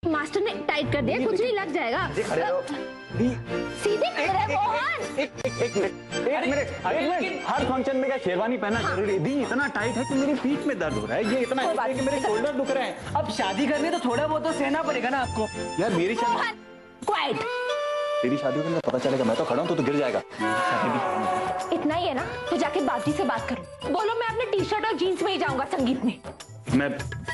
Master ने tight कर दिया, कुछ नहीं लग जाएगा। खड़े रहो। सीधे खड़े रहो मोहन। एक मिनट। हर फंक्शन में क्या शेरवानी पहनना जरूरी है? दी इतना टाइट है कि मेरी पीठ में दर्द हो रहा है, ये इतना है कि मेरे शोल्डर दुख रहे हैं। अब शादी करनी है तो थोड़ा बहुत तो सहना पड़ेगा ना आपको। यार मेरी शादी, क्वाइट। तेरी शादी में पता चलेगा मैं तो खड़ा हूँ, तो गिर जाएगा। इतना ही है ना, तो जाके बाजी से बात करो। बोलो मैं अपने टी शर्ट और जीन्स में ही जाऊंगा संगीत में। मैं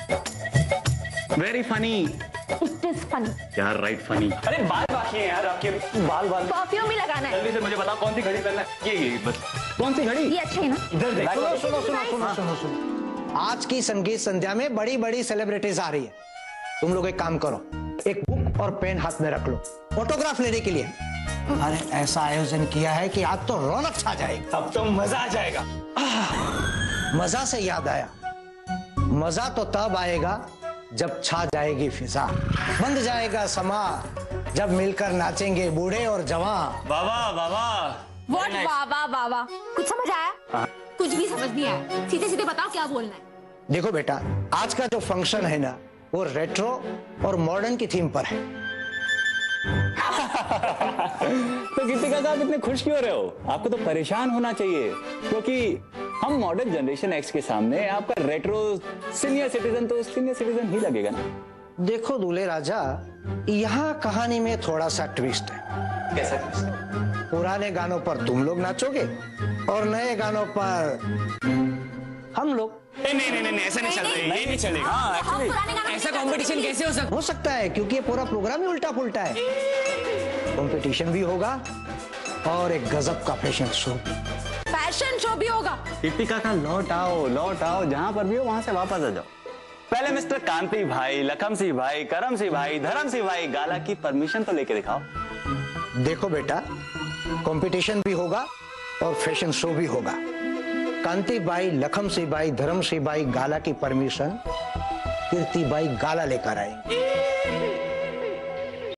very funny. It is funny यार, राइट फनी। अरे बाल बाकी है यार आपके, बाल परफ्यूम भी लगाना है। जल्दी से मुझे बताओ कौन सी घड़ी पहनना है। ये बस कौन सी घड़ी? ये अच्छी है ना? इधर देखो। सुनो। आज की संगीत संध्या में बड़ी बड़ी सेलिब्रिटीज आ रही है। तुम लोग एक काम करो, एक बुक और पेन हाथ में रख लो फोटोग्राफ लेने के लिए। अरे ऐसा आयोजन किया है कि आज तो रौनक छा जाएगी। अब तो मजा आ जाएगा। मजा से याद आया, मजा तो तब आएगा जब छा जाएगी फिजा, बंद जाएगा समा, जब मिलकर नाचेंगे बूढ़े और जवान। बाबा बाबा व्हाट बाबा बाबा? कुछ समझ आया? कुछ भी समझ नहीं आया। सीधे सीधे बताओ क्या बोलना है। देखो बेटा, आज का जो फंक्शन है ना, वो रेट्रो और मॉडर्न की थीम पर है। तो गीतिका साहब इतने खुश क्यों रहे हो? आपको तो परेशान होना चाहिए, क्योंकि हम मॉडर्न जनरेशन एक्स के सामने आपका रेट्रो सीनियर सिटीजन तो सीनियर सिटीजन ही लगेगा ना। देखो दूल्हे राजा, यहाँ कहानी में थोड़ा सा ट्विस्ट है। कैसा ट्विस्ट? पुराने गानों पर तुम लोग नाचोगे और नए गानों पर हम लोग। नहीं ऐसा नहीं चलता, ये नहीं चलेगा। ऐसा कंपटीशन कैसे हो सकता है, क्योंकि ये पूरा प्रोग्राम ही उल्टा पुल्टा है। कंपटीशन भी होगा और एक गजब का फैशन शो भी होगा। दीपिका का लौट आओ, जहां पर भी हो वहां से वापस आ जाओ। पहले मिस्टर कांति भाई, लखम सिंह भाई, करम सिंह भाई, धर्म सिंह भाई, गाला की परमिशन तो लेके दिखाओ। देखो बेटा, कंपटीशन भी होगा और फैशन शो भी होगा। कांति भाई, लखम सिंह भाई, धर्म सिंह भाई गाला की परमिशन कीर्ति भाई गाला लेकर आएंगे।